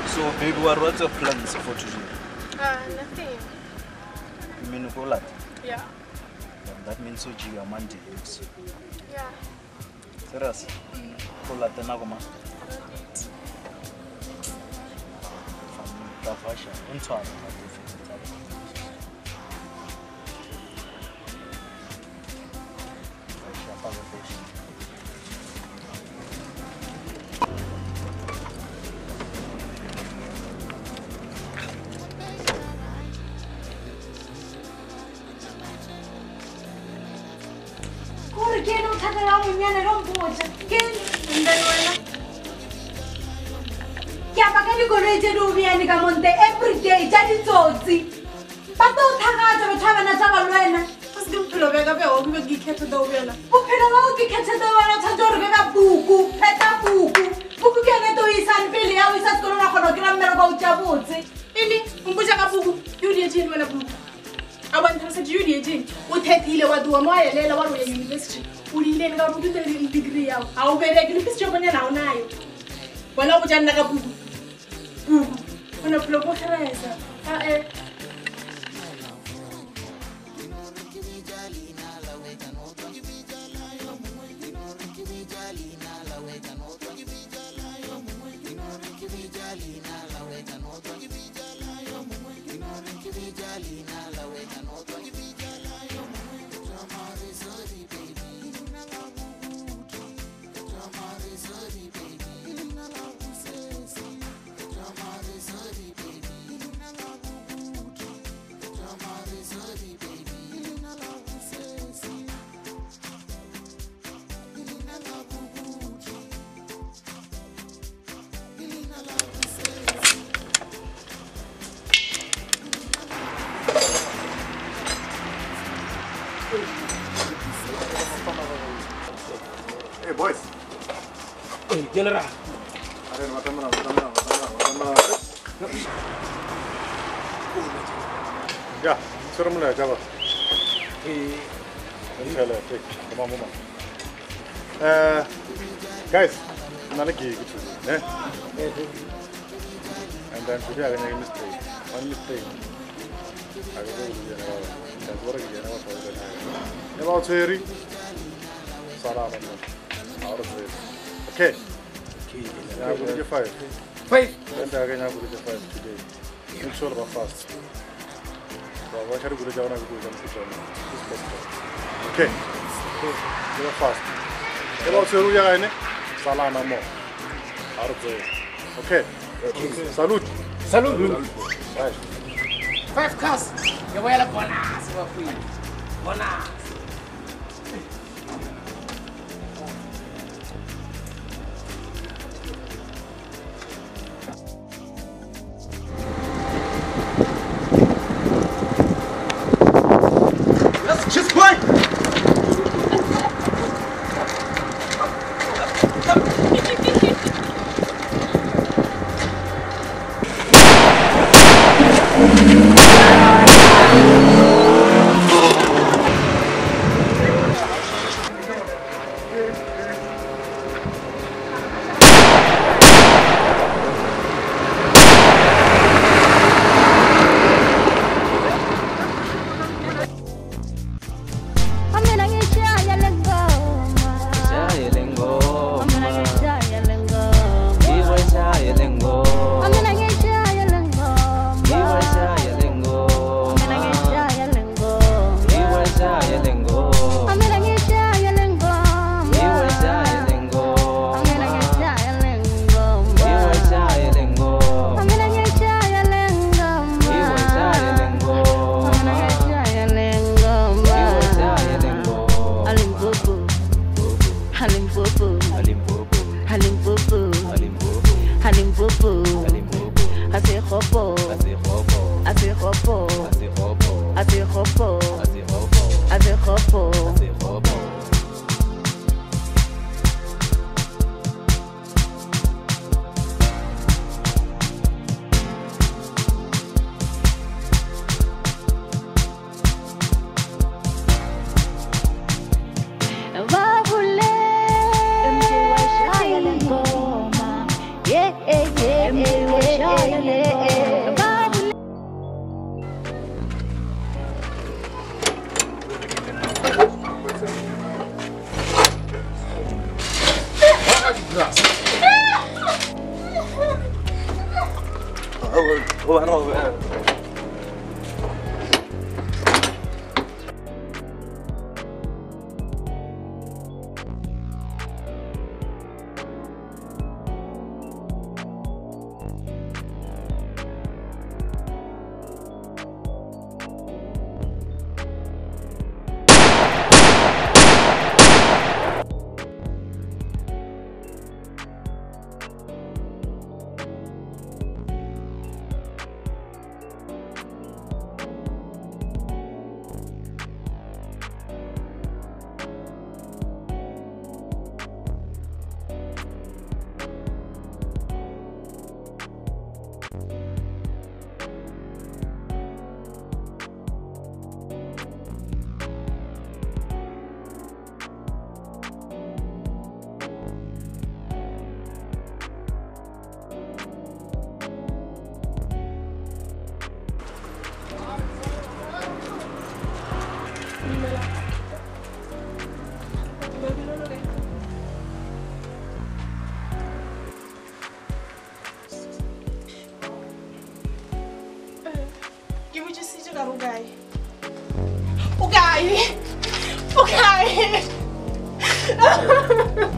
So, baby, what's your plans for today? Nothing. You mean go like? Yeah. That means so you are Monday. Yeah. Serious? Go like the Nagoma. Perché non cadrà un mio rombosa? Che chiama che ricorrete rubiani che monte every day già di zozzi. Ma tu tagata lo tava na tava lwena. Kasi ngimphilo beka bewo kube ngikhethe do wena. Uphela wa ukikhethe do wena thandoro beka buku, pheta buku. Buku ke ngeto isani pele ya isa skolo na khona ke mmero ba utsabotse. Ini umbuja ka buku. Yudi yejini wena buku. Abantu basethi yudi yejini. Uthethile waduwa moyelela wa university. Ulileni ka buku te degree yawo. Awubeleki lipisi jobanya nawo nayo. Wena ubuja nna ka buku. Buku. Wena philo bo khereza. Hey boys. Hey, General. Yeah, ceremony Java. Inshallah, take. Come on. Guys, Nanaki, and then today I'm going to mistake. One mistake. I will go to the general. That's what I get. About Siri. Salam. Out of it. Okay. I will get 5. 5. And again, I will get 5 today. I'm sure about fast. Why should I go down and go down? Okay. Go fast. About Siri, Salam. Out of it. Okay. Salute. Right. 5 cars. You will have bonus. Bonus. Just quiet! yeah. Okay.